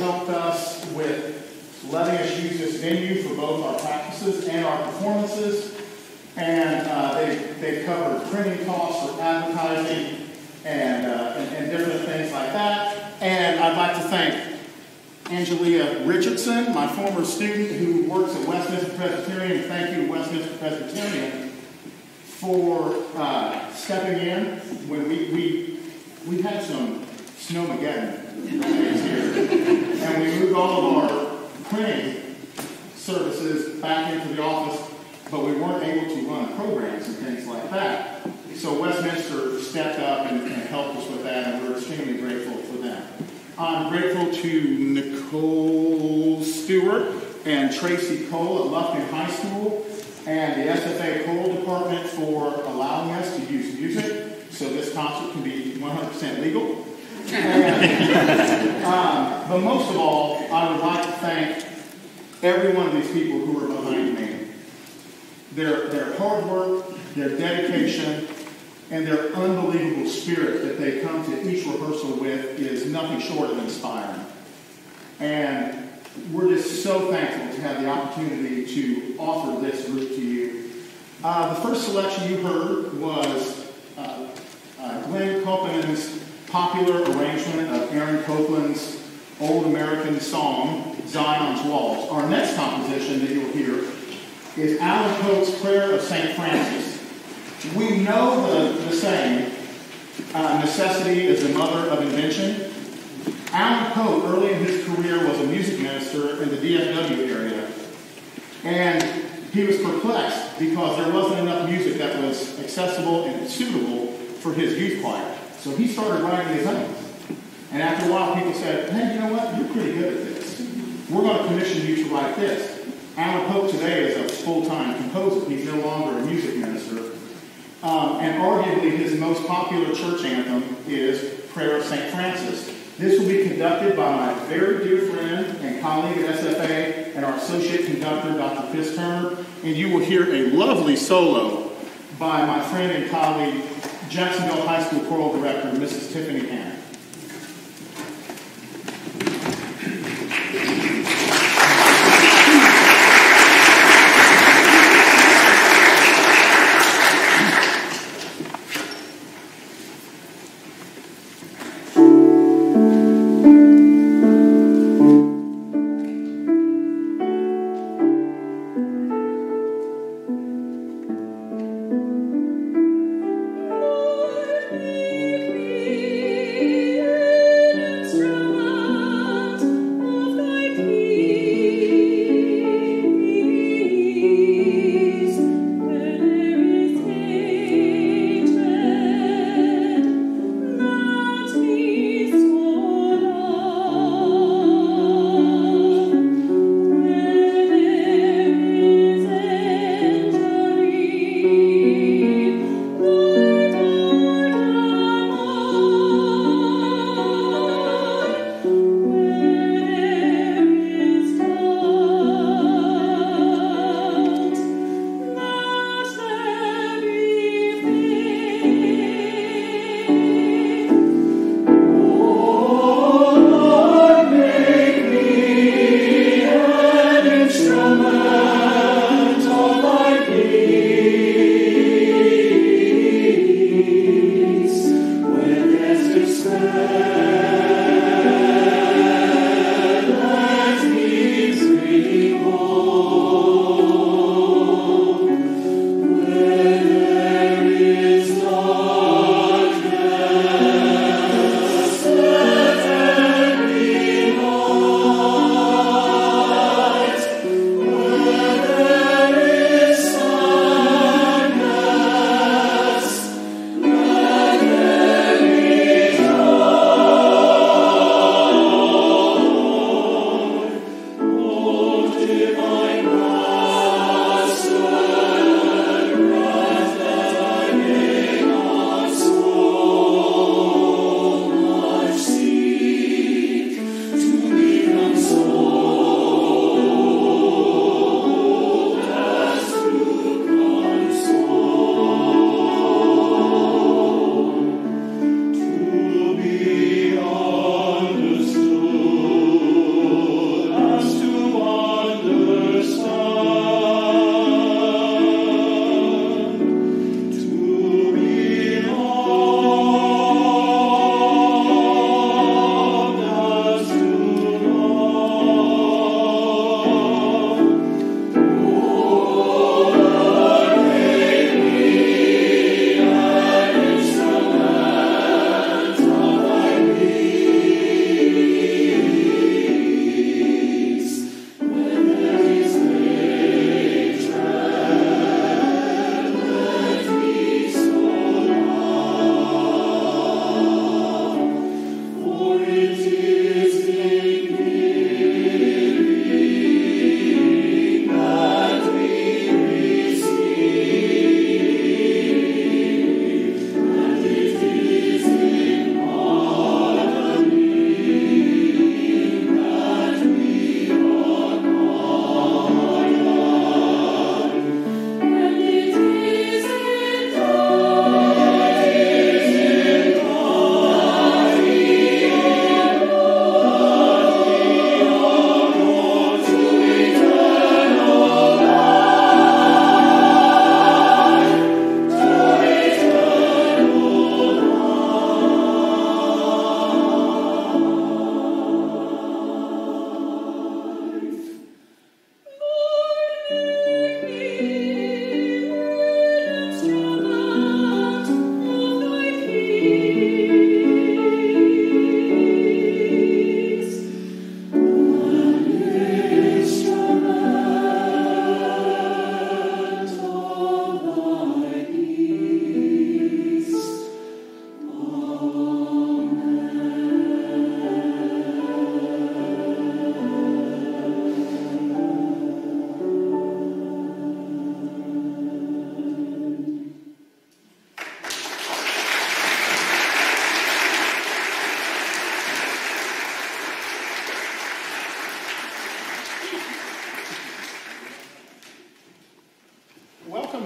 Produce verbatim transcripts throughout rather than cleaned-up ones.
helped us with letting us use this venue for both our practices and our performances. And uh, they, they've covered printing costs for advertising and, uh, and, and different things like that. And I'd like to thank Angelia Richardson, my former student who works at Westminster Presbyterian. Thank you to Westminster Presbyterian for uh, stepping in when we, we, we had some snowmageddon here. And we moved all of our printing services back into the office, but we weren't able to run programs and things like that. So Westminster stepped up and, and helped us with that, and we're extremely grateful for them. I'm grateful to Nicole Stewart and Tracy Cole at Lufkin High School and the S F A Choral Department for allowing us to use music so this concert can be one hundred percent legal. And, um, but most of all, I would like to thank every one of these people who are behind me. Their, their hard work, their dedication, and their unbelievable spirit that they come to each rehearsal with is nothing short of inspiring. And we're just so thankful to have the opportunity to offer this group to you. Uh, the first selection you heard was uh, uh, Glenn Copeland's popular arrangement of Aaron Copland's old American song, Zion's Walls. Our next composition that you'll hear is Alan Pope's Prayer of Saint Francis. We know the, the saying, uh, necessity is the mother of invention. Alan Pope, early in his career, was a music minister in the D F W area. And he was perplexed because there wasn't enough music that was accessible and suitable for his youth choir. So he started writing his own. And after a while, people said, hey, you know what? You're pretty good at this. We're going to commission you to write this. Alan Pope today is a full-time composer. He's no longer a music minister. Um, and arguably his most popular church anthem is Prayer of Saint Francis. This will be conducted by my very dear friend and colleague at S F A and our associate conductor, Doctor Chris Turner. And you will hear a lovely solo by my friend and colleague, Jacksonville High School Choral Director, Missus Tiffany Hanna. Thank you.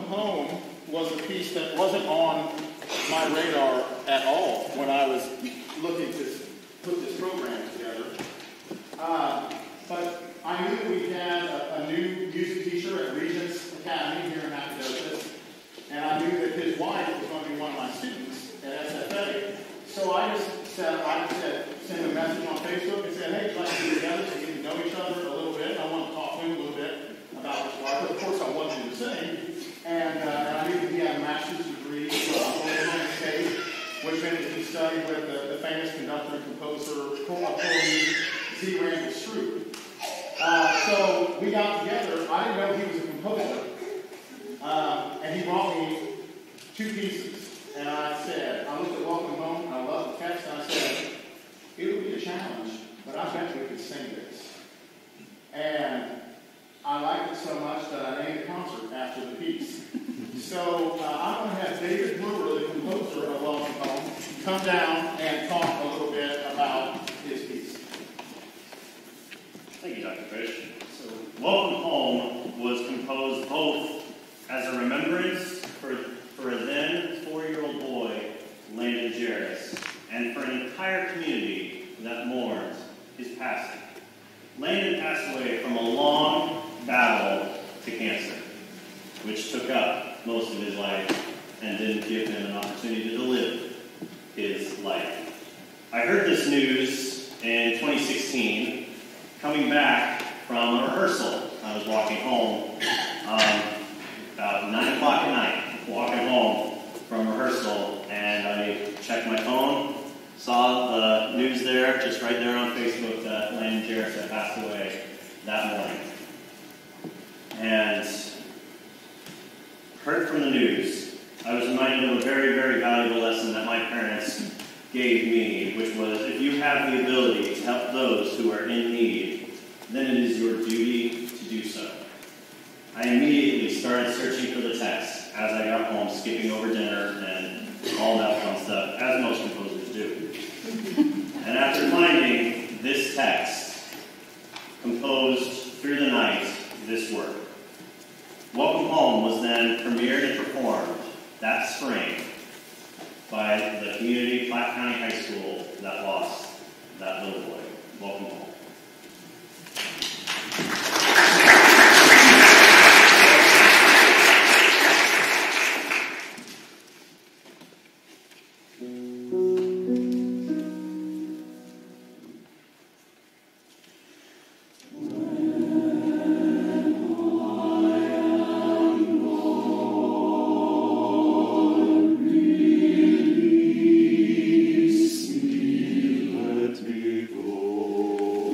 Home was a piece that wasn't on my radar at all when I was looking to put this program together. Uh, but I knew we had a, a new music teacher at Regents Academy here in Nacogdoches, and I knew that his wife was going to be one of my students at S F A. So I just said, I just said, send a message on Facebook and said, hey, let's get together so we can know each other a little bit. I want to talk to him a little bit about his life. But of course, I wanted him to sing. And, uh, and I knew that he had a master's degree from Oklahoma State, which meant that he studied with the, the famous conductor and composer, Paul Z. Randall Stroop. Uh, so we got together. I didn't know he was a composer. Uh, and he brought me two pieces. And I said, I looked at Welcome Home, I love the text, and I said, it would be a challenge, but I bet we could sing this. And I liked it so much that I named the concert after the piece. So uh, I'm going to have David Brewer, the composer of Welcome Home, come down and talk a little bit about his piece. Thank you, Doctor Fish. So, Welcome Home was composed both as a remembrance for, for a then four-year-old boy, Landon Jarris, and for an entire community that mourned his passing. Landon passed away from a long battle to cancer, which took up most of his life and didn't give him an opportunity to live his life. I heard this news in twenty sixteen, coming back from a rehearsal. I was walking home um, about nine o'clock at night, walking home from rehearsal, and I checked my phone, saw the news there, just right there on Facebook, that Landon Jarris had passed away that morning. And heard from the news, I was reminded of a very, very valuable lesson that my parents gave me, which was, if you have the ability to help those who are in need, then it is your duty to do so. I immediately started searching for the text as I got home, skipping over dinner and all that fun stuff, as most composers do. And after finding this text, composed through the night this work. Welcome Home was then premiered and performed that spring by the community Platte County High School that lost that little boy. Welcome home. Let me go.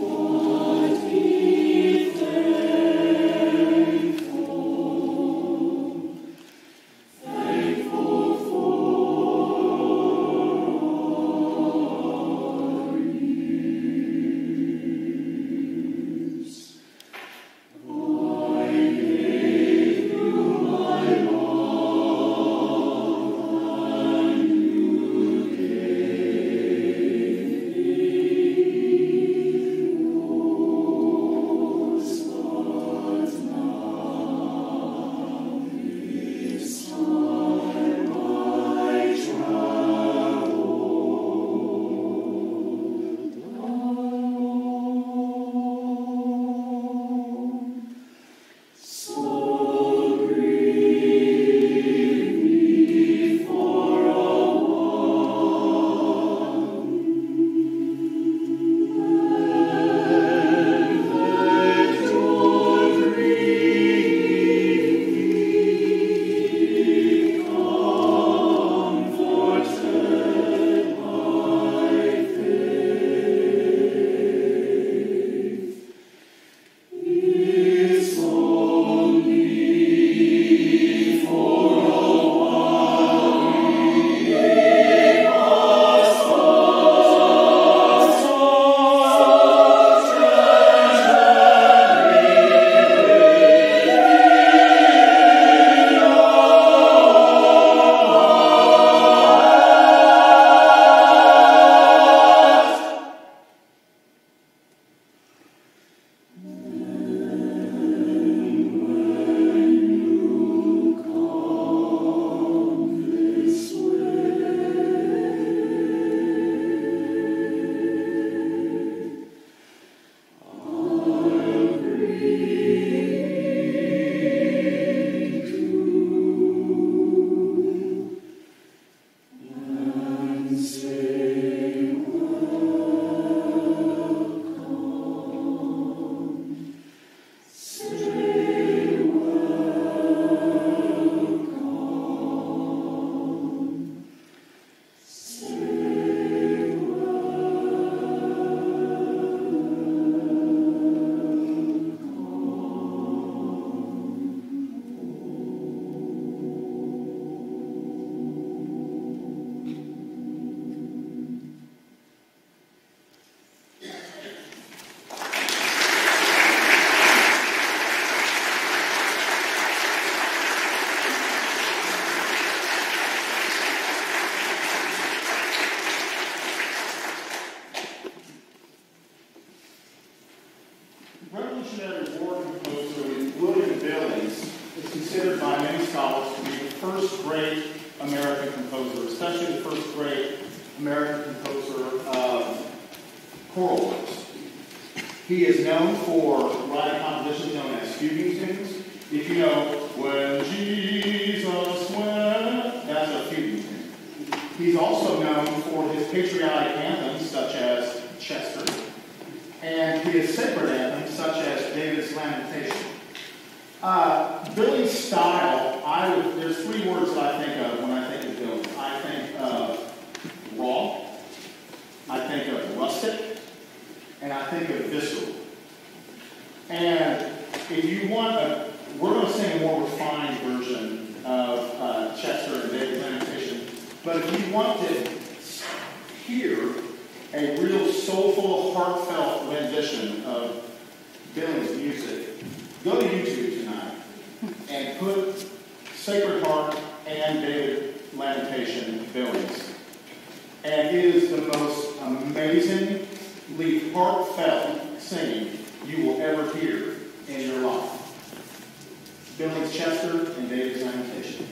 by many scholars to be the first great American composer, especially the first great American composer of choral works. He is known for writing compositions known as fugue tunes. If you know, when Jesus went, that's a fugue tune. He's also known for his patriotic anthems, such as Chester, and his sacred anthems, such as David's Lamentation. Uh, Billy's style, I would, there's three words that I think of when I think of Billy. I think of raw, I think of rustic, and I think of visceral. And if you want a, we're going to sing a more refined version of uh, Chester and David's Lamentation, but if you want to hear a real soulful, heartfelt rendition of Billy's music, go to YouTube tonight and put Sacred Heart and David Lamentation Billy's. And it is the most amazingly heartfelt singing you will ever hear in your life. Billy's Chester and David's Lamentation.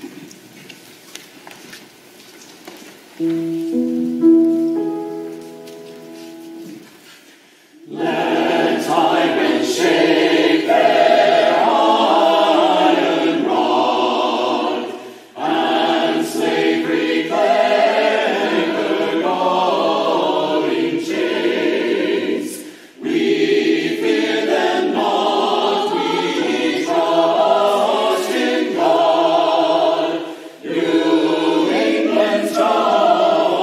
Let tyrants shake their iron rod, and slavery clank her galling chains. We fear them not, we trust in God. New England's God.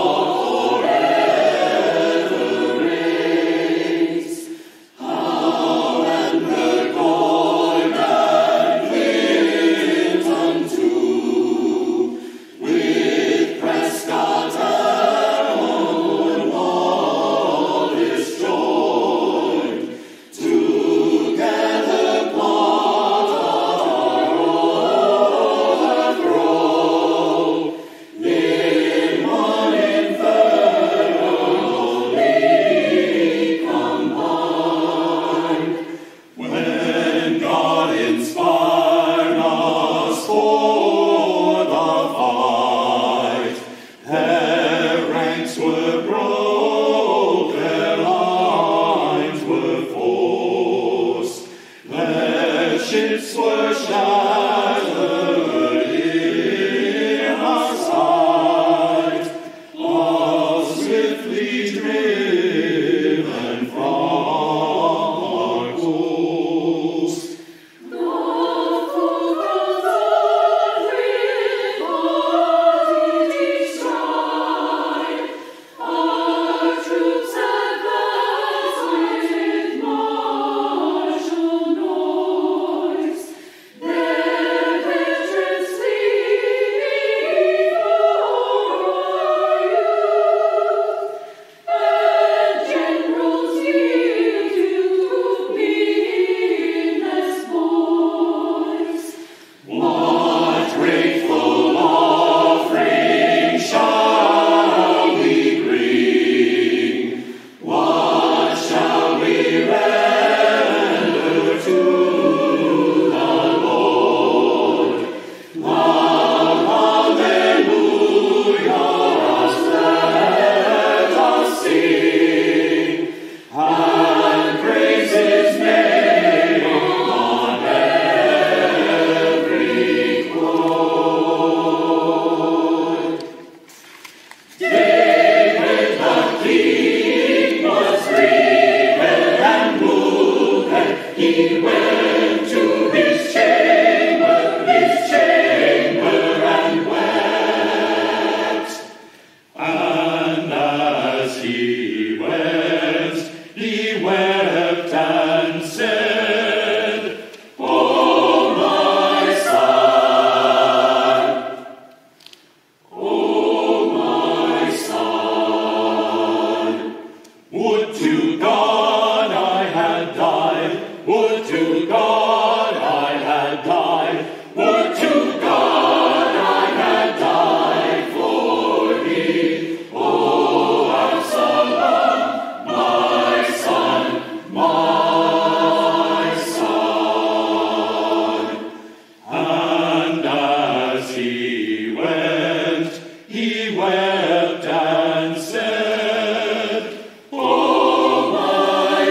he went, he wept and said, "Oh, my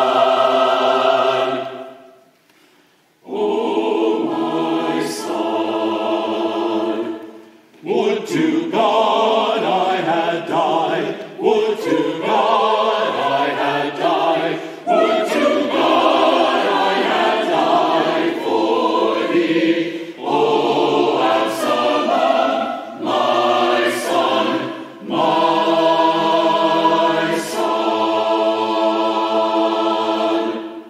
son, oh, my son, would to God I had died, would to God I had died, would to God I had died for thee, O Absalom, my son, my son."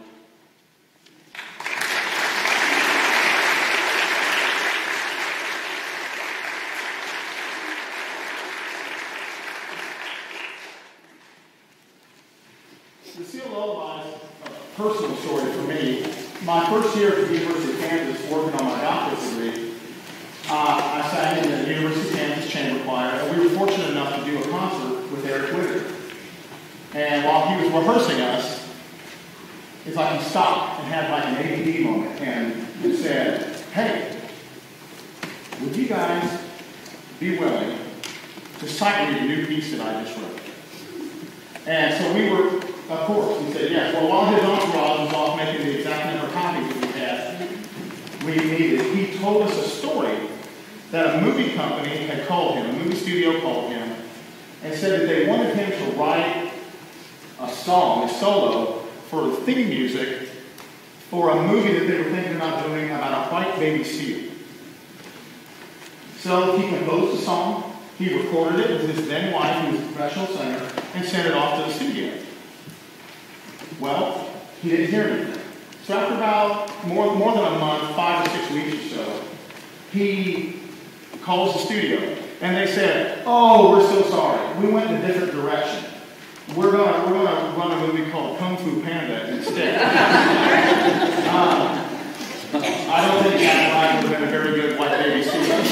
The Seal Lullaby is a personal story for me. My first year at the University of Kansas, working on my doctorate degree, uh, I sang in the University of Kansas Chamber Choir, and we were fortunate enough to do a concert with Eric Witter. And while he was rehearsing us, it's like he stopped and had like an A D D moment and said, "Hey, would you guys be willing to sight read the new piece that I just wrote?" And so we were, of course, we said yes. Well, while his entourage was off making the exact number of copies that we had, we needed, he told us a story that a movie company had called him, a movie studio called him, and said that they wanted him to write a song, a solo, for the theme music for a movie that they were thinking about doing about a white baby seal. So he composed a song, he recorded it with his then wife, who was a professional singer, and sent it off to the studio. Well, he didn't hear anything. So after about more, more than a month, five or six weeks or so, he calls the studio. And they said, "Oh, we're so sorry. We went in a different direction. We're going we're gonna run a movie called Kung Fu Panda instead." uh, I don't think that line would have been a very good white baby suit. uh,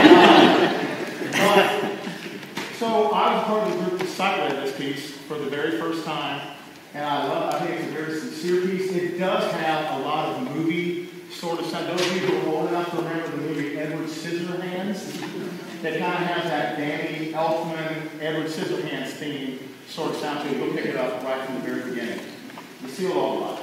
but, so I was part of the group that sight read this piece for the very first time. And I love, I think it's a very sincere piece. It does have a lot of movie sort of sound. Those of you who are old enough to remember the movie Edward Scissorhands, that kind of has that Danny Elfman, Edward Scissorhands theme sort of sound to it. We'll pick it up right from the very beginning. The Seal Lullaby.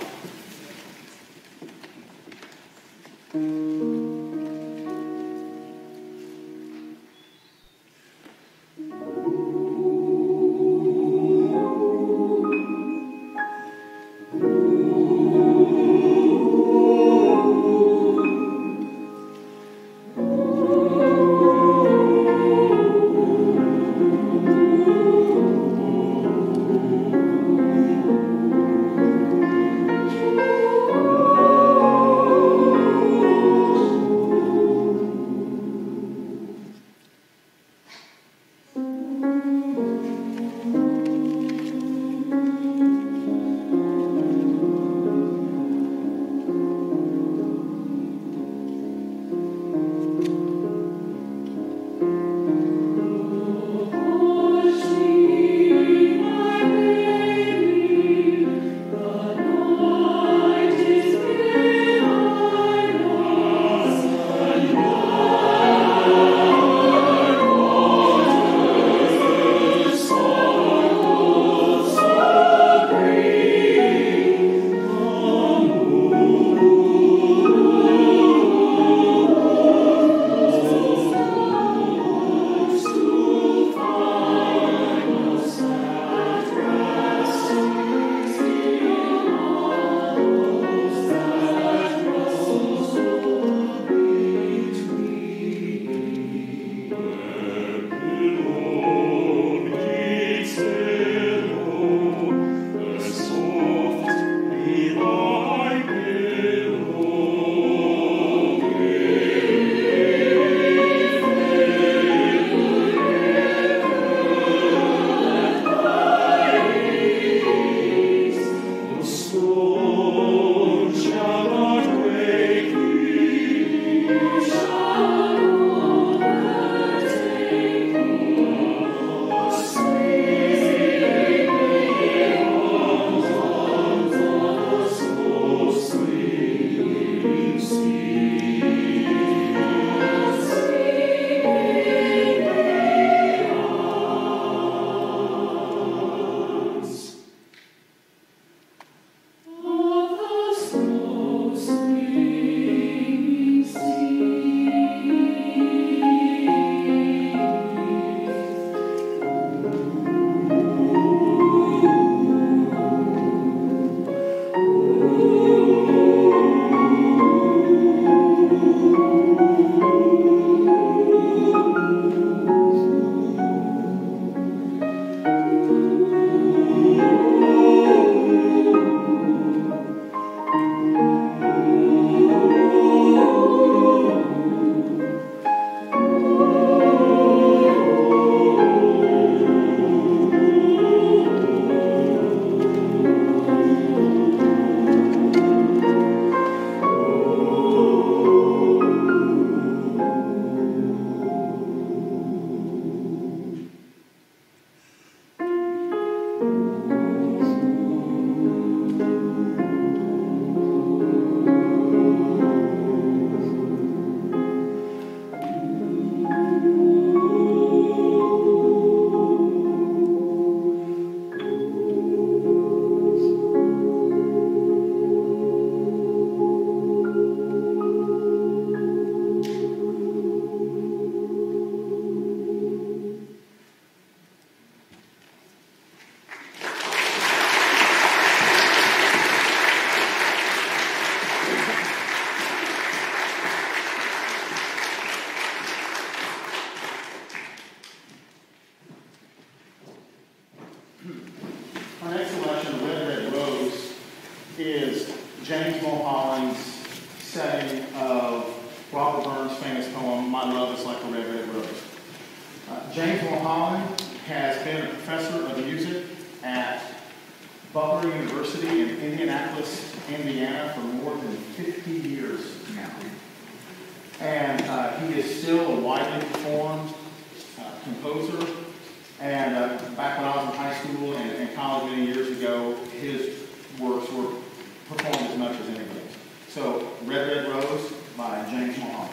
famous poem, My Love is Like a Red, Red Rose. Uh, James Mulholland has been a professor of music at Butler University in Indianapolis, Indiana for more than fifty years now. And uh, he is still a widely performed uh, composer. And uh, back when I was in high school and, and college many years ago, his works were performed as much as anybody's. So, Red Red Rose by James Mulholland.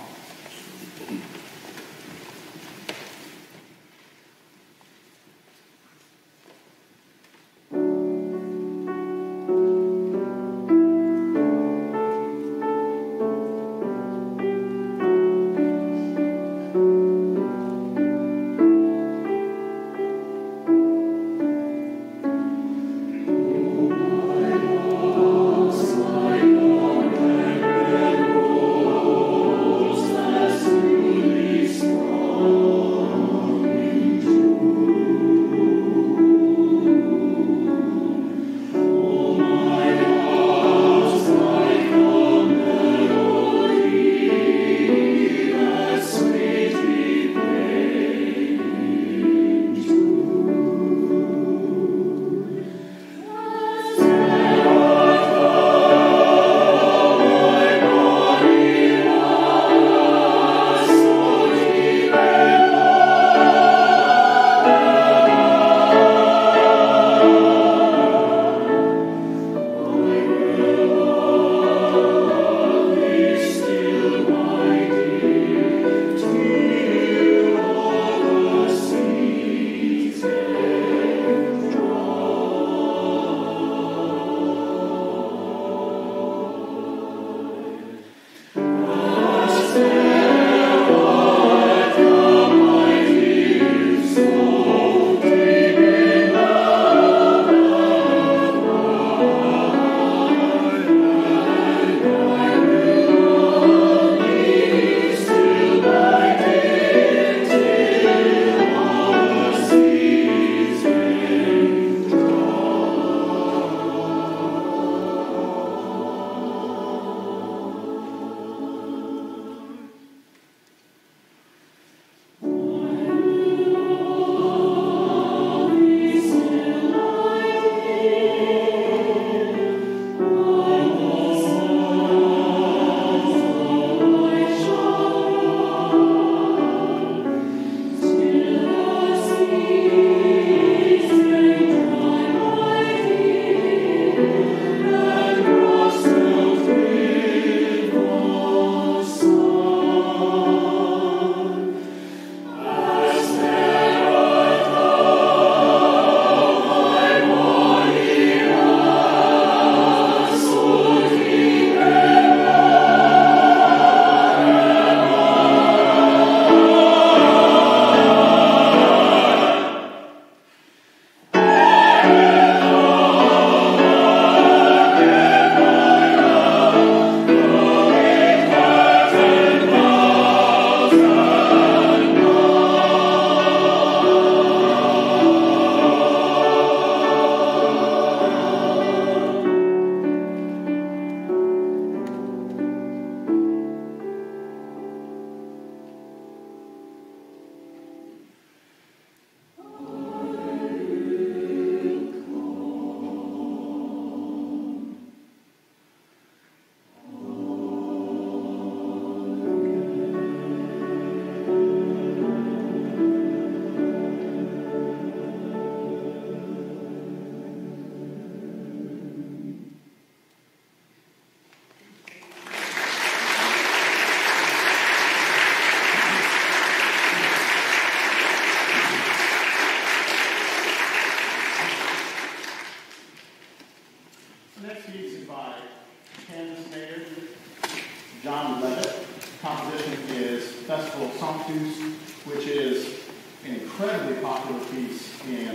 John Levitt. Composition is Festival of Sanctus, which is an incredibly popular piece in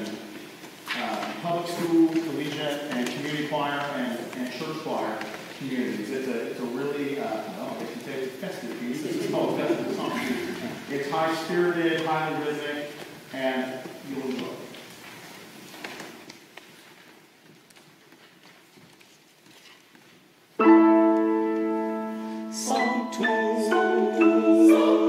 uh, public school, collegiate, and community choir and, and church choir communities. It's a, it's a really, uh, well, I guess you say it's a festive piece. This is called Festival of Sanctus. It's high-spirited, highly rhythmic, and you'll enjoy it. Sanctus, Sanctus.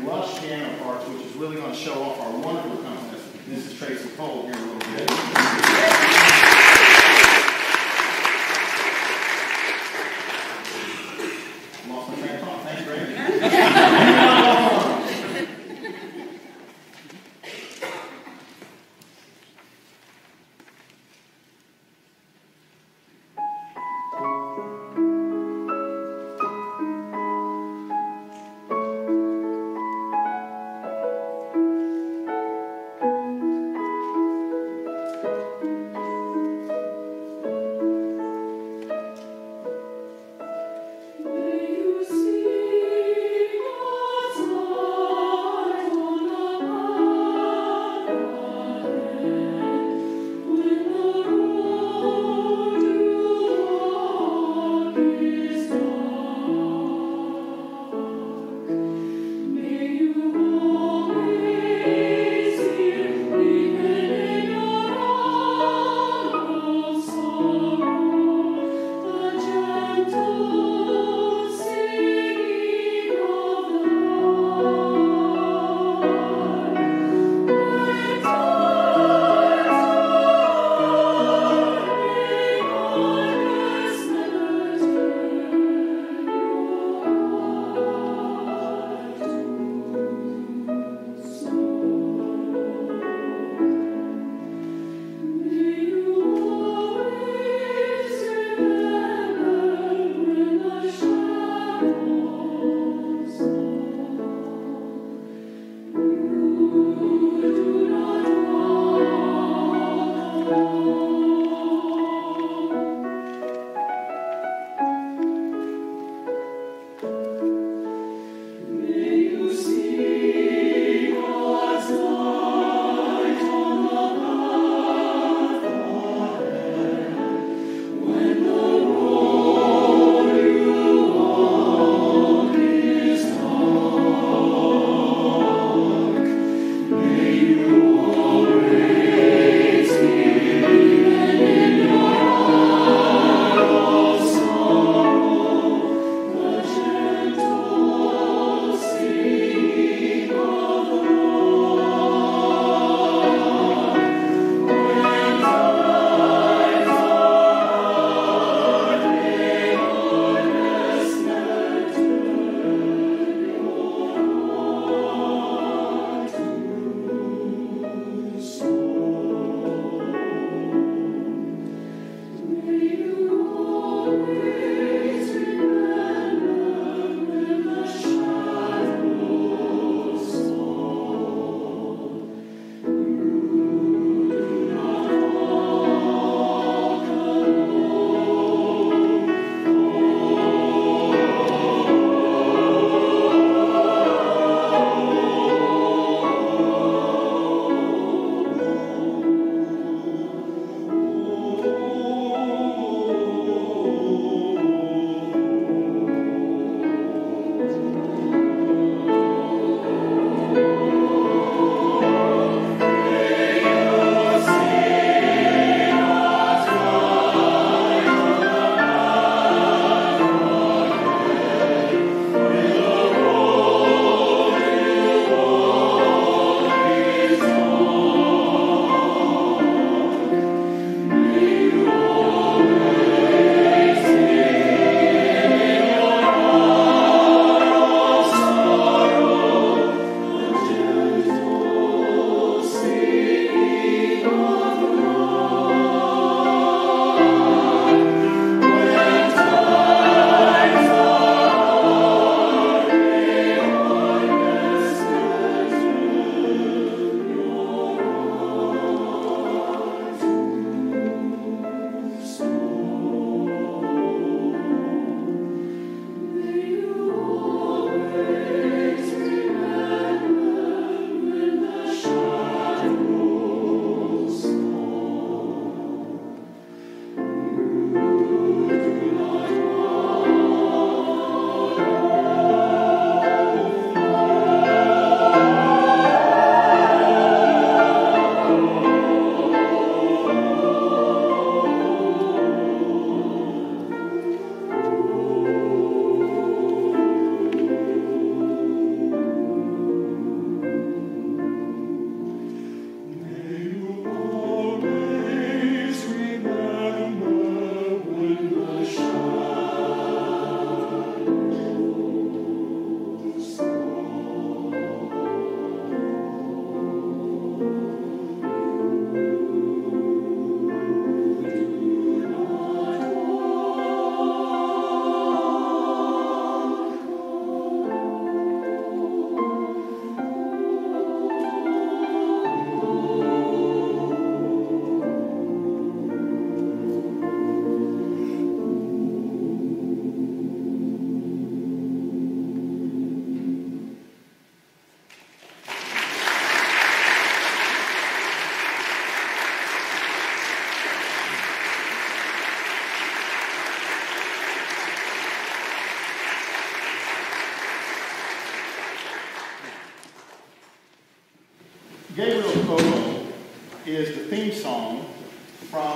lush piano parts, which is really going to show off our wonderful accompanist, Missus Tracy Cole, here in a little bit. Lost my train of thought. Thanks, Brandon.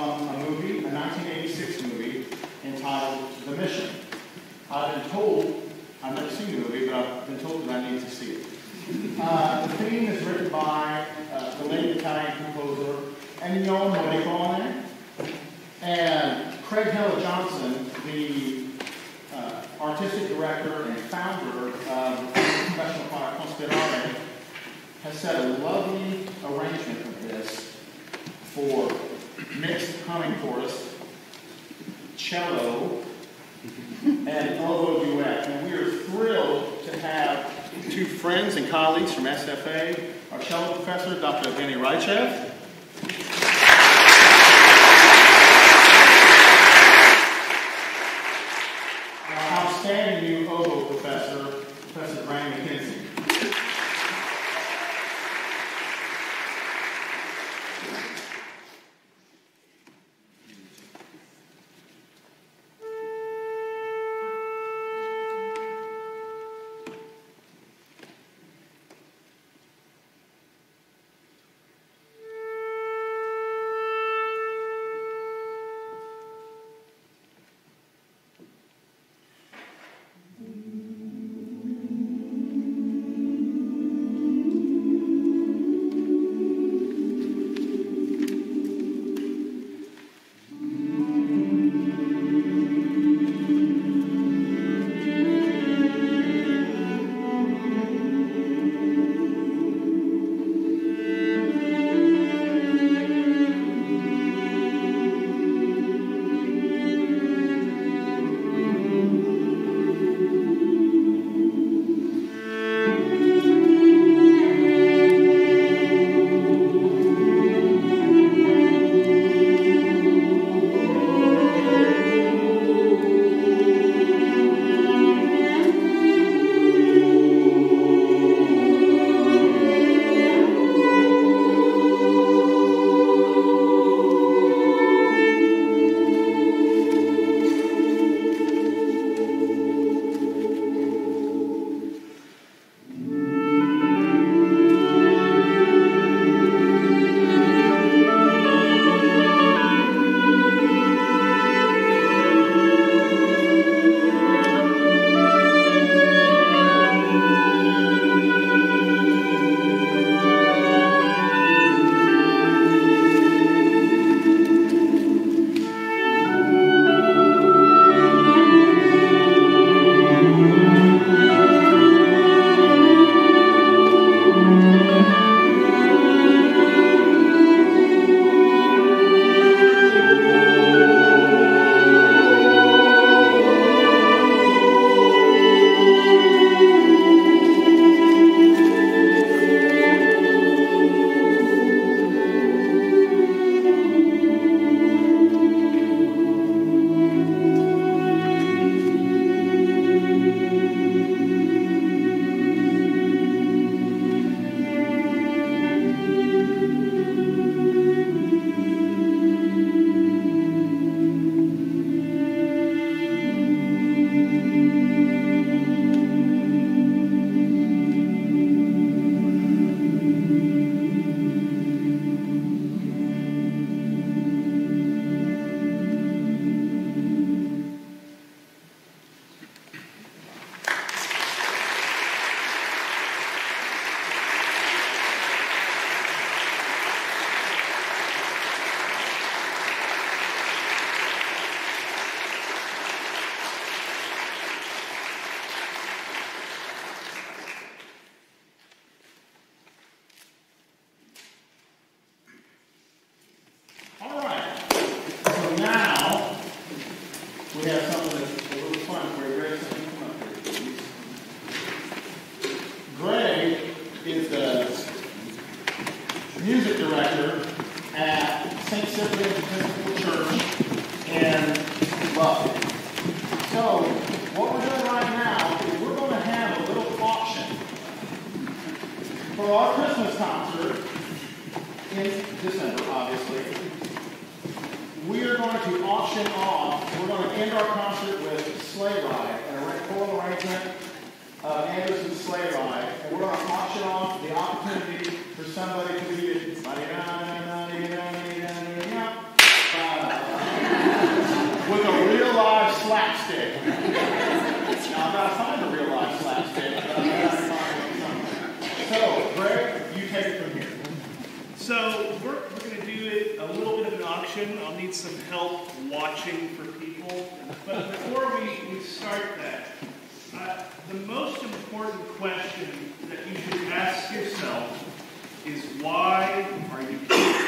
from a movie, a nineteen eighty-six movie entitled The Mission. I've been told, I've never seen the movie, but I've been told that I need to see it. Uh, the theme is written by uh, the late Italian composer Ennio Morricone, and Craig Hella Johnson, the uh, artistic director and founder of the professional choir Conspirare, has set a lovely arrangement of this for mixed humming chorus, cello, and oboe duet. And we are thrilled to have two friends and colleagues from S F A, our cello professor, Doctor Evgeny Raichev, our outstanding new oboe professor, Professor Brian McKenzie. music director at Saint Cyprian's Episcopal Church in Buffalo. So, what we're doing right now is we're going to have a little auction for our Christmas concert in December, obviously. We are going to auction off, we're going to end our concert with Sleigh Ride, a choral arrangement of Anderson's Sleigh Ride. And we're going to auction off the opportunity for somebody to be slapstick. Now, I'm out of time to realize slapstick, but I'm going to find one somewhere. So, Greg, you take it from here. So we're, we're going to do it a little bit of an auction. I'll need some help watching for people. But before we, we start that, uh, the most important question that you should ask yourself is, why are you here?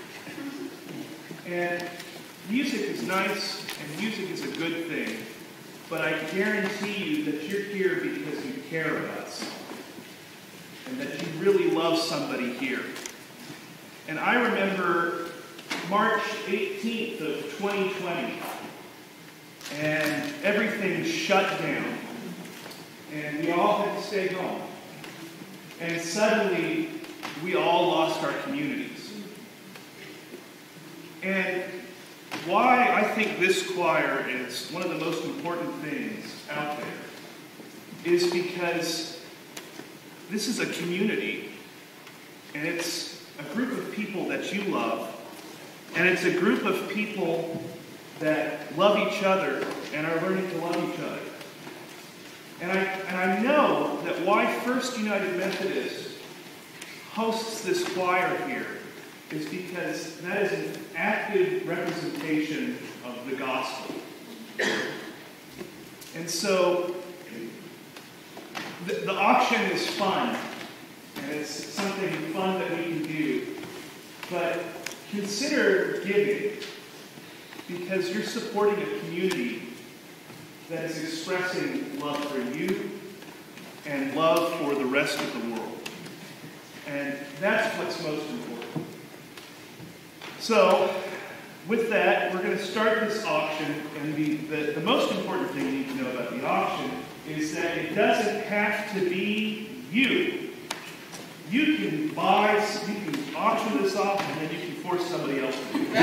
And music is nice, and music is a good thing, but I guarantee you that you're here because you care about something, and that you really love somebody here. And I remember March eighteenth of twenty twenty, and everything shut down, and we all had to stay home. And suddenly, we all lost our communities. And why I think this choir is one of the most important things out there is because this is a community, and it's a group of people that you love, and it's a group of people that love each other and are learning to love each other. And I, and I know that why First United Methodist hosts this choir here is because that is an active representation of the gospel. And so the, the auction is fun, and it's something fun that we can do. But consider giving, because you're supporting a community that is expressing love for you and love for the rest of the world. And that's what's most important. So, with that, we're going to start this auction, and the, the, the most important thing you need to know about the auction is that it doesn't have to be you. You can buy, you can auction this off, and then you can force somebody else to do it.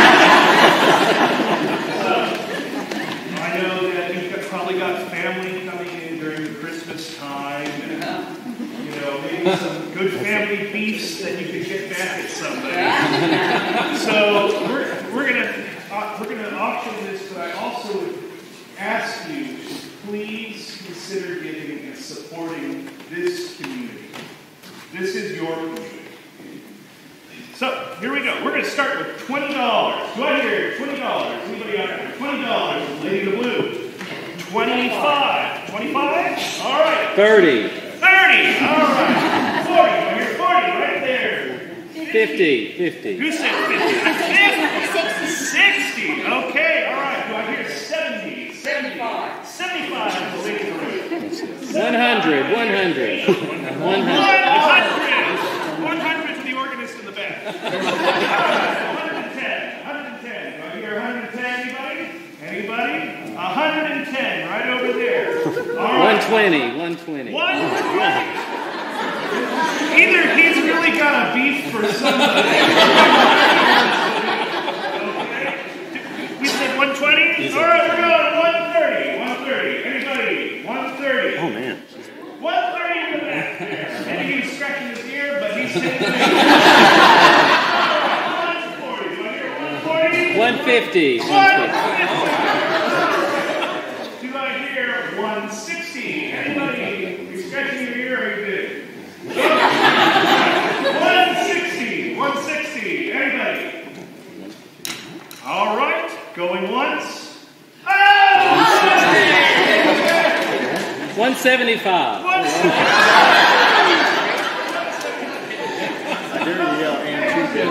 So, I know that you've got, probably got family coming in during the Christmas time, and you know, maybe some good family beefs that you could get back at somebody. So we're we're gonna uh, we're gonna auction this, but I also would ask you to please consider giving and supporting this community. This is your community. So here we go. We're going to start with twenty dollars. Do I hear twenty dollars? Anybody out there? twenty dollars. Lady in the blue. twenty-five. twenty-five? All right. thirty. thirty. All right. forty. I hear forty right there. fifty. fifty. Who said fifty? fifty. sixty. Okay. All right. Do I hear seventy? seventy-five. seventy-five. The lady in the blue. one hundred. one hundred. one hundred. one hundred to the organist in the back. one hundred ten. one hundred ten. Do I hear one hundred ten? Anybody? Anybody? one hundred ten. Right over there. All right. one twenty. one twenty. one twenty. Either he's really got a beef for somebody. Okay. We said one twenty? All right, we're going one thirty. one thirty. Anybody? one thirty. Oh, man. one thirty in the back there. And he's scratching his ear, but he's saying one forty. Do I hear one forty? one fifty. one fifty. Do I hear one sixty? Anybody? You scratching your ear or you did? one sixty. one sixty. Anybody? All right. Going once. Oh! one seventy-five. one seventy-five. I dare you yell and two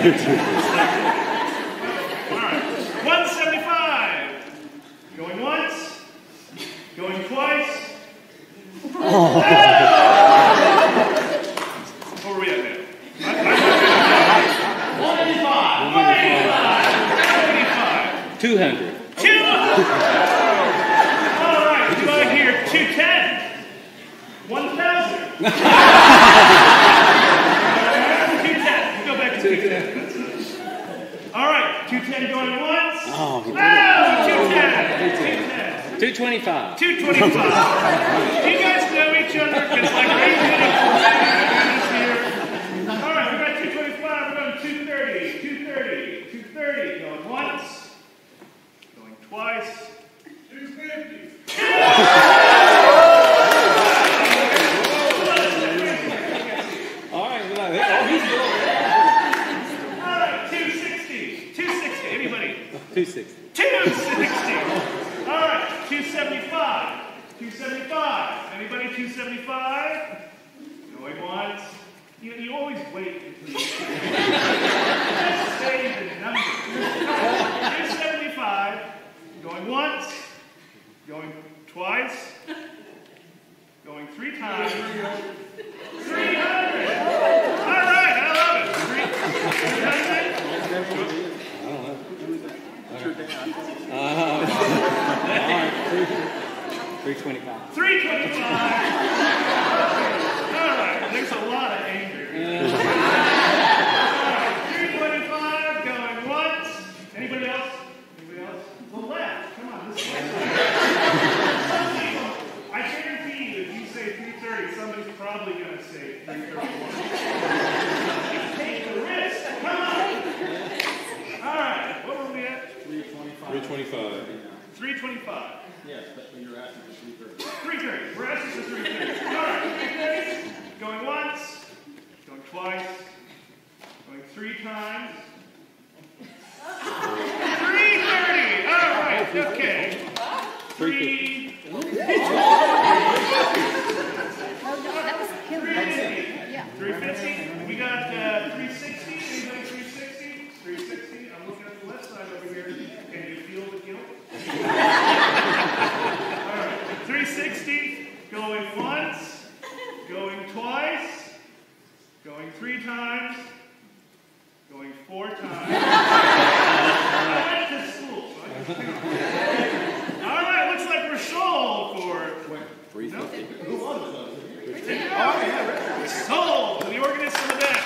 All right. one seventy-five. Going once. Going twice. Oh. Where are we at now? one eighty-five. one eighty-five. one eighty-five. two hundred. two hundred. All right. Do I hear two ten? one thousand. two ten. Go back to two ten. All right. two ten going once. Oh, Oh, two ten. two twenty-five. two twenty-five. Do you guys know each other? Because like right here. All right, we got two twenty-five. We're going two thirty. two thirty. two thirty. Going once. Going twice. two two sixty. two sixty. All right, two seventy-five. two seventy-five. Anybody two seventy-five? Going once. You, you always wait until you just say the number. two seventy-five. Going once. Going twice. Going three times. three hundred. All right, I love it. three hundred. three twenty-five. three twenty-five. All right, there's a lot of anger here. three twenty-five, going once. Anybody else? Anybody else? The left. Come on, this way. I guarantee you, if you say three thirty, somebody's probably going to say three thirty-one. Take the risk. Come on. All right, what were we at? three twenty-five. three twenty-five. three twenty-five. Yes, but you're asking for three thirty. three thirty. We're asking for three thirty. All right, three thirty. Going once. Going twice. Going three times. three thirty. All right, okay. Three. three fifty. We got uh, three sixty. Anybody three sixty? three sixty. I'm looking at the left side over here. Can you feel the guilt? All right. three sixty. Going once. Going twice. Going three times. Going four times. I went to school. So I can All right. Looks like we're sold for. three fifty. Who was those? Sold to the organist in the back.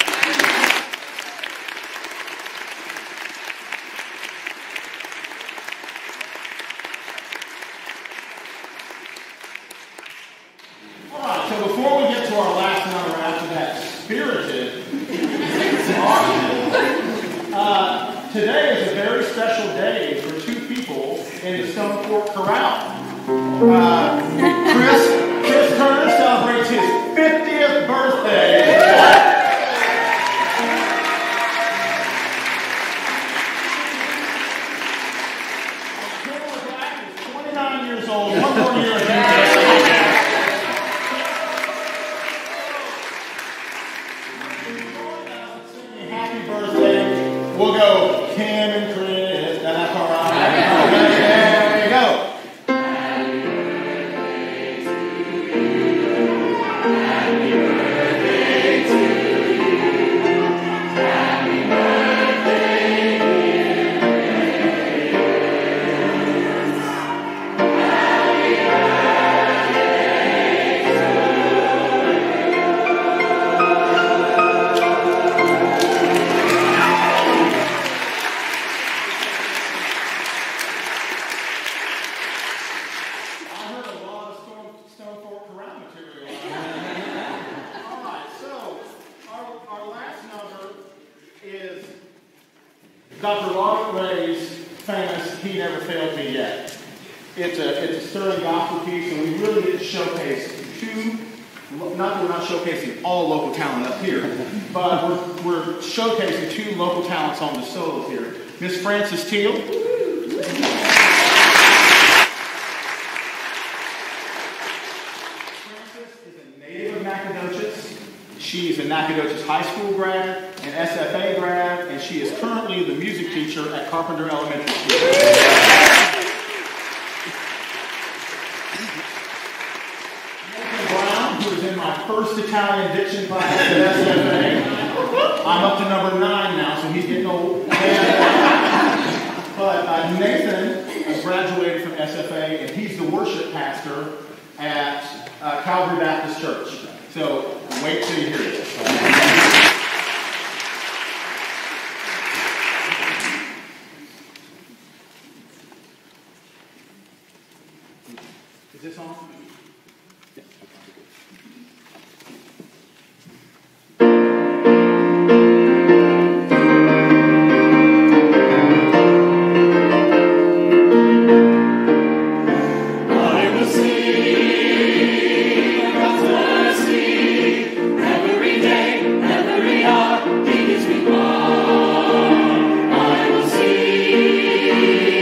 All right, so before we get to our last number after that spirited auction, uh, today is a very special day for two people in the Stone Fort Corral. Uh, Chris, Chris Turner celebrates his fiftieth birthday. Cameron Black is twenty-nine years old, one more year of happy birthday. We'll go Kim and Chris. That's all right. Okay, there we go. Doctor Robert Ray's famous "He Never Failed Me Yet." It's a it's a stirring gospel piece, and we really get to showcase two. Not that we're not showcasing all local talent up here, but we're, we're showcasing two local talents on the solos here. Miss Frances Teal. Frances is a native of Nacogdoches. She's a Nacogdoches High School grad, an S F A grad, and she is currently the music teacher at Carpenter Elementary School. Nathan Brown, who is in my first Italian diction class at S F A. I'm up to number nine now, so he's getting old. But uh, Nathan graduated from S F A, and he's the worship pastor at uh, Calvary Baptist Church. So wait till you hear this. Is this on? Yeah. I will sing.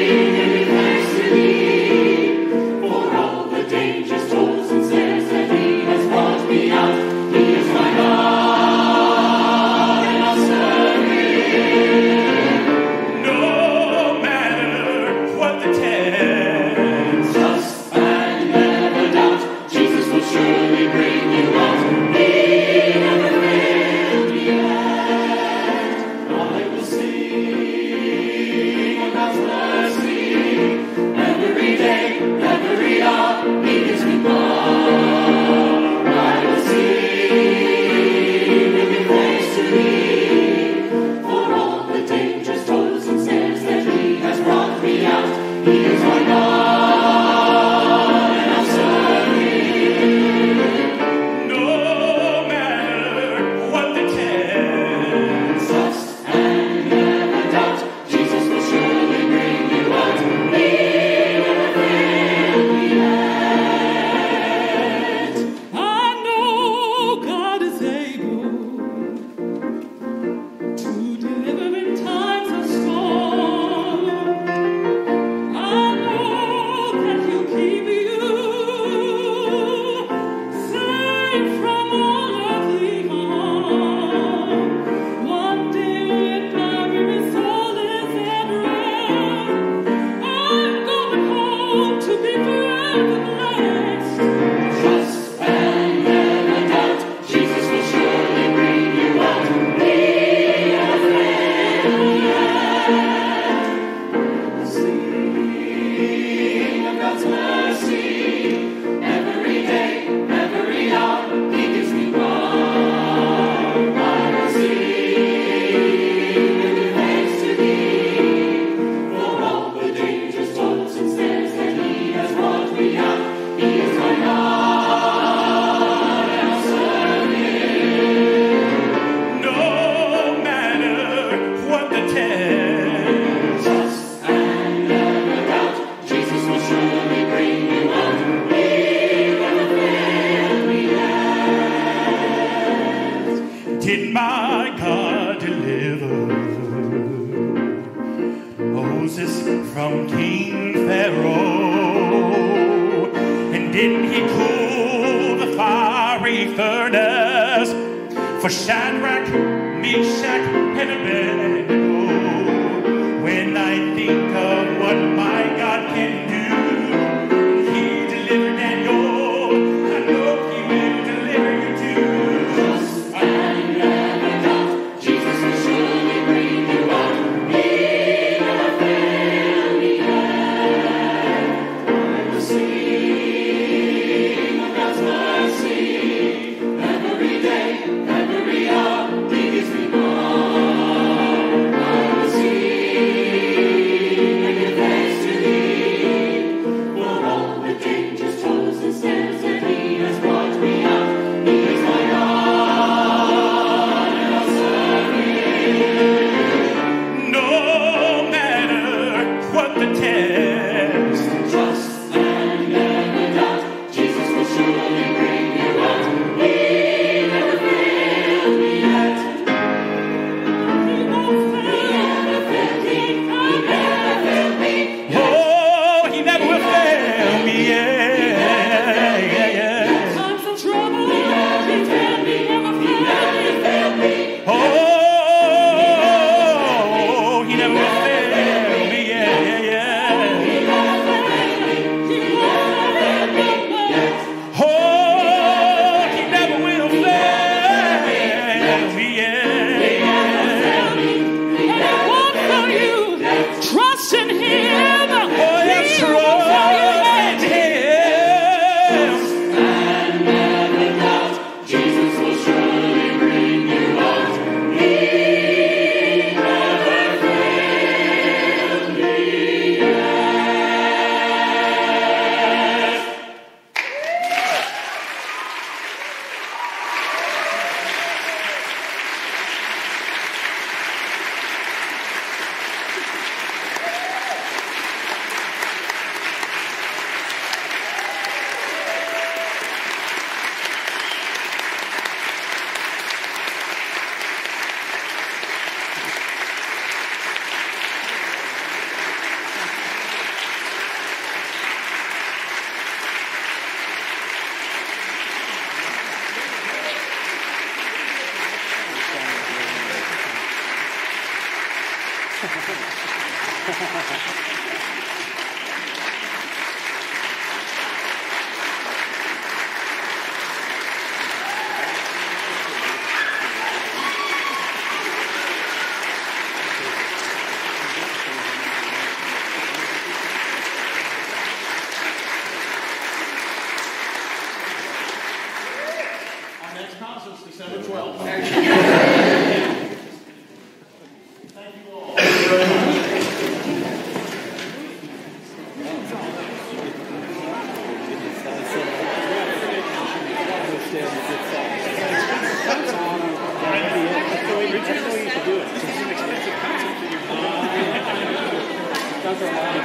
Did my God deliver Moses from King Pharaoh? And didn't he cool the fiery furnace for Shadrach, Meshach, and Abednego? When I think of what my God can do, he delivered Daniel, I know he will deliver you too.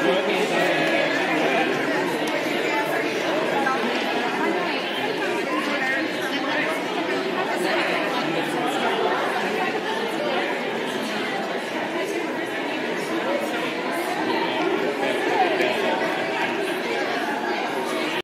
show of hands on that.